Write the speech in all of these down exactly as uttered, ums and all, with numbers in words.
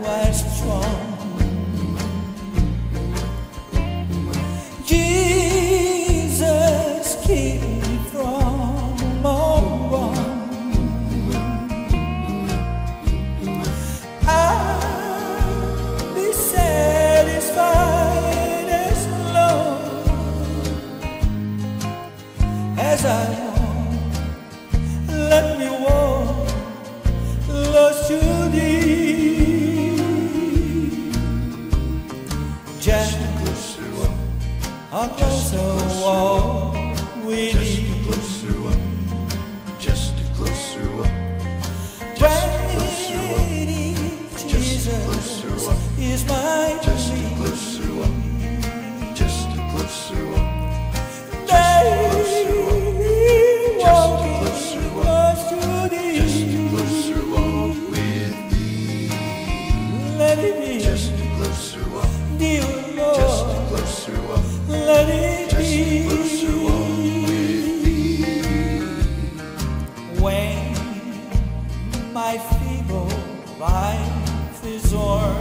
was strong. Jesus, keep me from all wrong. I'll be satisfied as long as I walk. Let me walk close to thee. Just a closer walk with thee. Just a closer walk. Waiting, Jesus is my Just a plea. closer walk. Just a closer walk. Daily walking closer walk. close to Just a thee. closer walk with thee. Let it be, Just a closer walk. dear Just a Lord. closer walk. Let it Just a be. closer walk with thee. When my feeble life is o'er,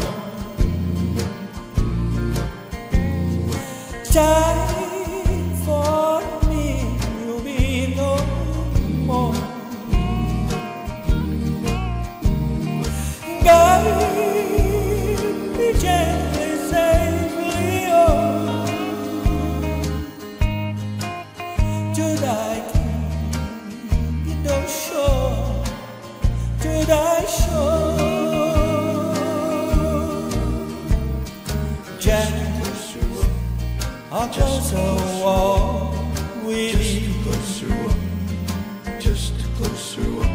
time for me will be no more. Guide me gently, safely on to thy kingdom shore, to thy shore. Just a closer walk with Just a thee. closer walk. Just a closer walk.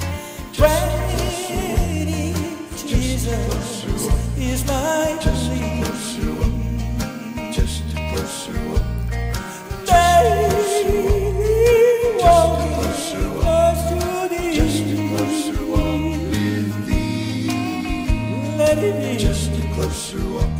Waiting, Jesus is my Just a plea. closer walk. Just a closer walk. Daily walking closer walk. close to Just a thee. closer walk with thee. Let it be, Just a closer walk.